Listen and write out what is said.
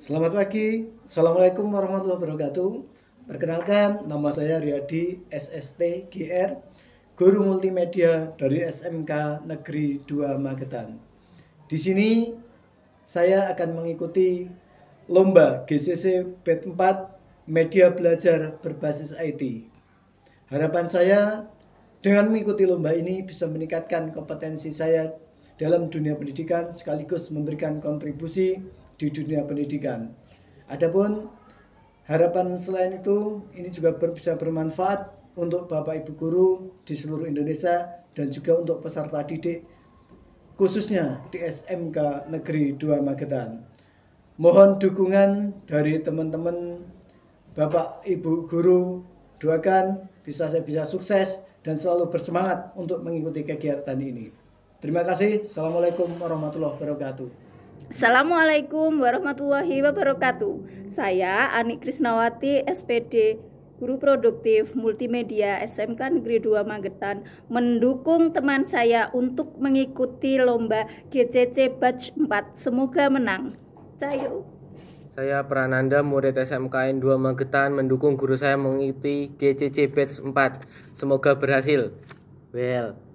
Selamat pagi, Assalamualaikum warahmatullahi wabarakatuh. Perkenalkan, nama saya Riyadi SST GR, Guru Multimedia dari SMK Negeri 2 Magetan. Di sini saya akan mengikuti lomba GCC BET 4 Media Belajar Berbasis IT. Harapan saya dengan mengikuti lomba ini bisa meningkatkan kompetensi saya dalam dunia pendidikan sekaligus memberikan kontribusi di dunia pendidikan. Adapun harapan selain itu ini juga bisa bermanfaat untuk Bapak Ibu guru di seluruh Indonesia dan juga untuk peserta didik khususnya di SMK Negeri 2 Magetan. Mohon dukungan dari teman-teman Bapak Ibu guru, doakan saya bisa sukses dan selalu bersemangat untuk mengikuti kegiatan ini. Terima kasih. Assalamualaikum warahmatullahi wabarakatuh. Assalamualaikum warahmatullahi wabarakatuh. Saya Ani Krisnawati, SPD, Guru Produktif Multimedia SMK Negeri 2 Magetan, mendukung teman saya untuk mengikuti lomba GCC Batch 4. Semoga menang. Saya Prananda, murid SMKN 2 Magetan, mendukung guru saya mengikuti GCC Batch 4. Semoga berhasil.